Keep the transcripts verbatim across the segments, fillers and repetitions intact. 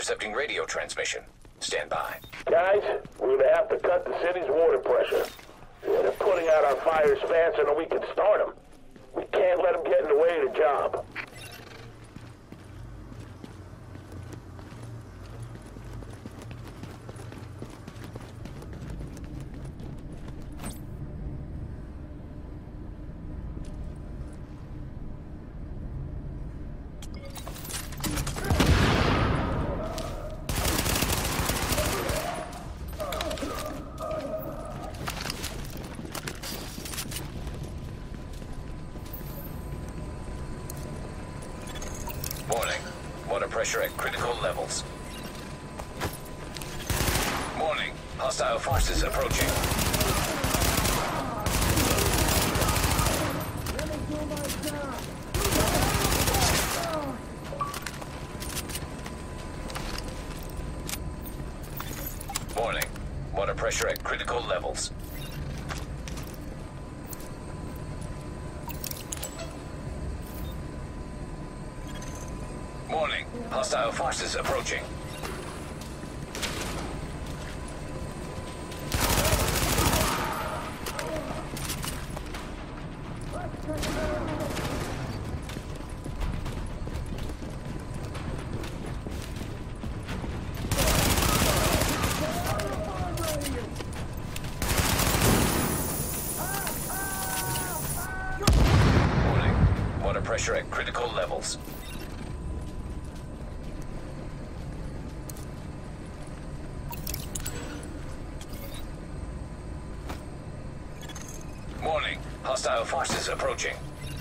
Intercepting radio transmission. Stand by. Guys, we're gonna have to cut the city's water pressure. Yeah, they're putting out our fires faster than we can start them. We can't let them get in the way of the job. Warning. Water pressure at critical levels. Warning. Hostile forces approaching. Warning. Water pressure at critical levels. Warning. Hostile forces approaching. Warning. Water pressure at critical levels. Warning. Hostile forces approaching.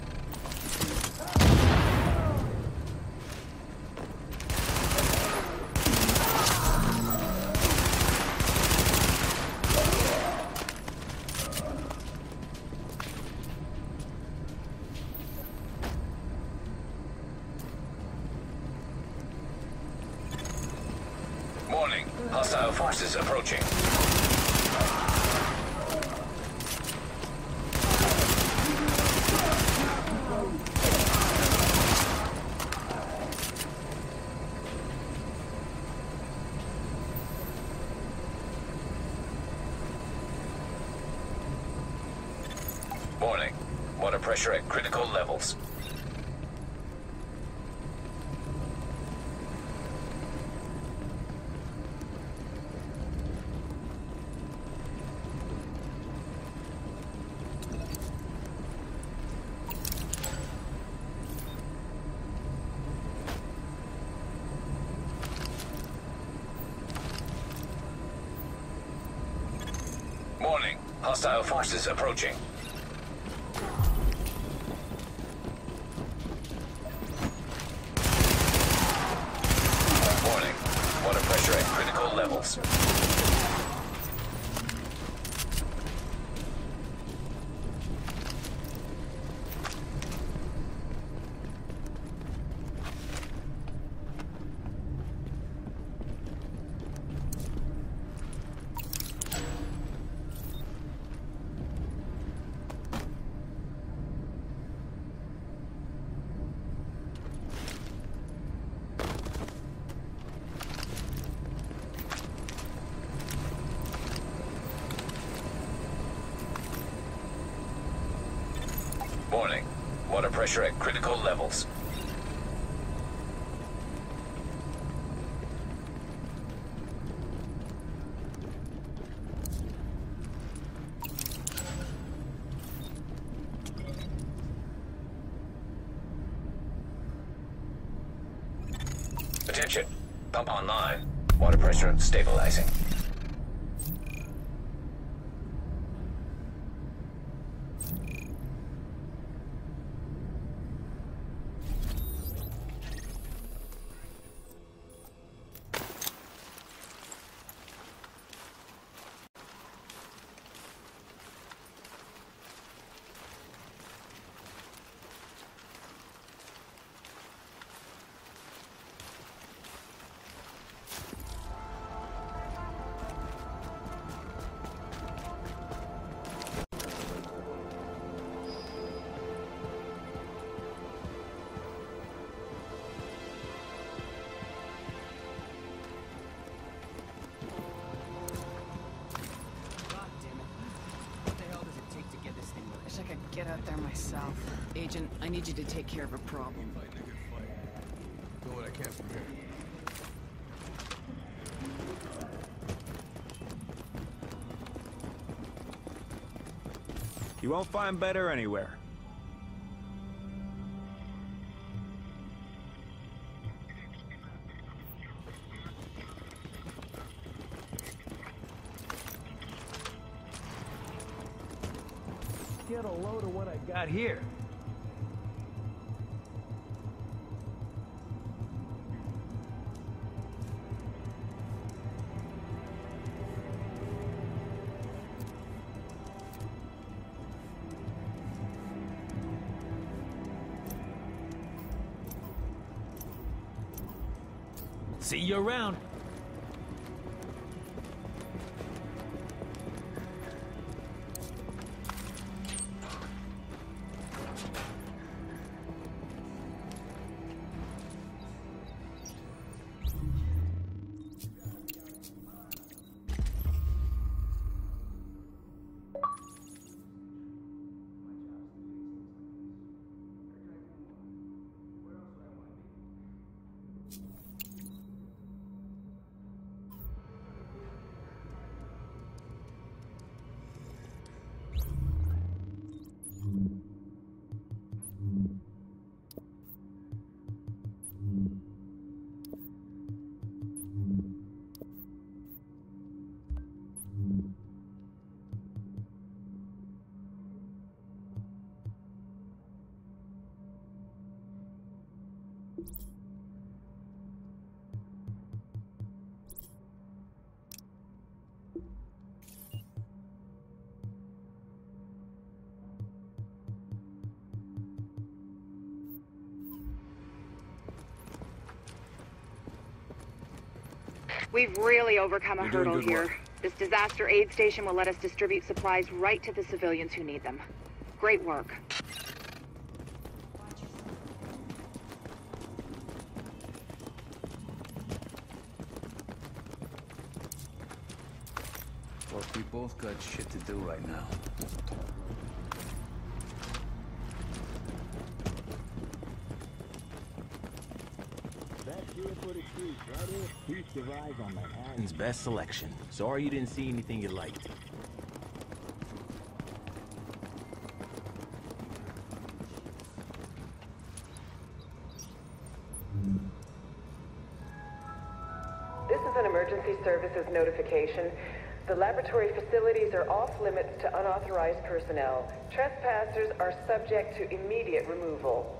Warning. Hostile forces approaching. Warning. Water pressure at critical levels. Warning. Hostile forces approaching. Warning. Water pressure at critical levels. Warning. Water pressure at critical levels. Attention. Pump online. Water pressure stabilizing. got there myself. Agent, I need you to take care of a problem. Fighting a good fight. Do what I can from here. You won't find better anywhere. Get a load of what I got here. See you around. We've really overcome a You're doing hurdle good here. work. This disaster aid station will let us distribute supplies right to the civilians who need them. Great work. Well, we both got shit to do right now. Manhattan's best selection. Sorry you didn't see anything you liked. This is an emergency services notification. The laboratory facilities are off limits to unauthorized personnel. Trespassers are subject to immediate removal.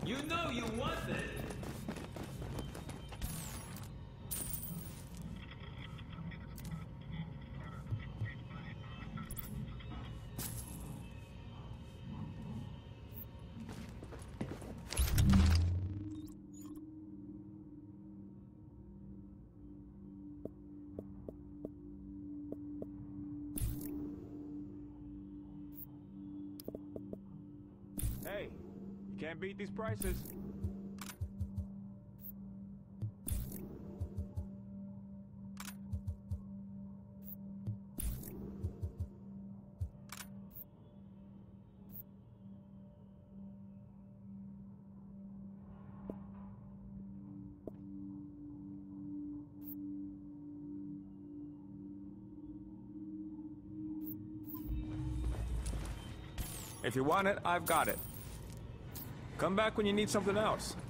You know you want this. Hey, you can't beat these prices. If you want it, I've got it. Come back when you need something else.